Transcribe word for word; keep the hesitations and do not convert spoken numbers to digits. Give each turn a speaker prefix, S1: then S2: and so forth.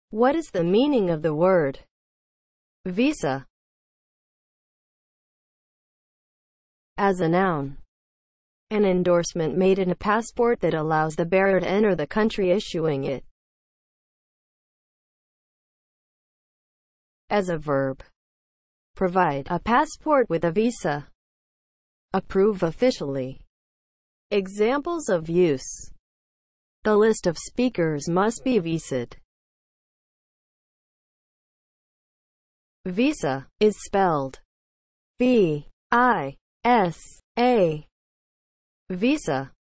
S1: What is the meaning of the word visa? As a noun, an endorsement made in a passport that allows the bearer to enter the country issuing it. As a verb, provide a passport with a visa. Approve officially. Examples of use. The list of speakers must be visaed. Visa is spelled V I S A. Visa